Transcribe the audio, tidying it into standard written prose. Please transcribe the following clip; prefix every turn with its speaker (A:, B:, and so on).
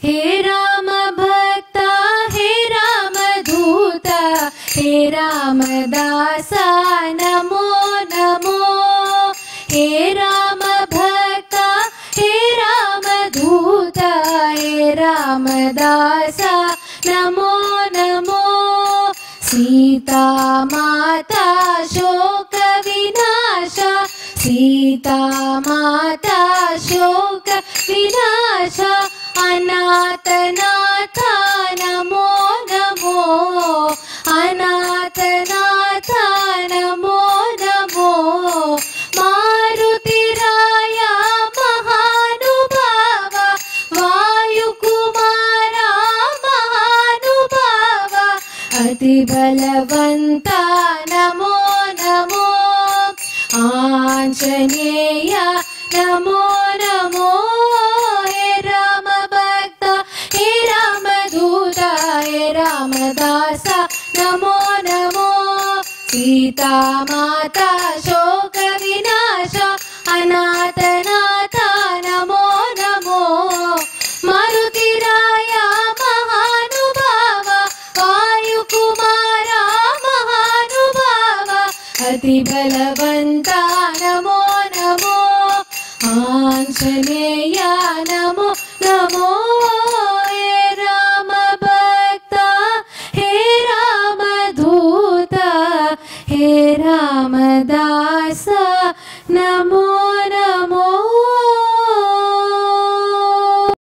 A: हे राम भक्ता हे राम दूता हे रामदासा नमो नमो हे राम भक्ता हे राम दूता हे रामदासा नमो नमो सीता माता शोक विनाशा सीता माता शोक विनाशा अनाथ नाथा नमो नमो अनाथ नाथा नमो नमो मारुतिराया महानुभाव वायुकुमारा महानुभाव अति बलवंता नमो नमो आंजनेय नमो नमो हे राम भक्त हे राम दूता हे रामदासा नमो नमो सीता माता शोक विनाश अनाथ नाथा नमो नमो मारुतिराया महानुभाव वायुकुमारा महानुभाव अति बलवंता नमो नमो आंजनेय नमो नमो